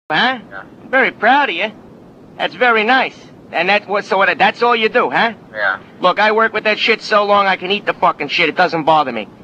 Huh? Yeah. I'm very proud of you. That's very nice. And that's all you do, huh? Yeah. Look, I work with that shit so long I can eat the fucking shit. It doesn't bother me.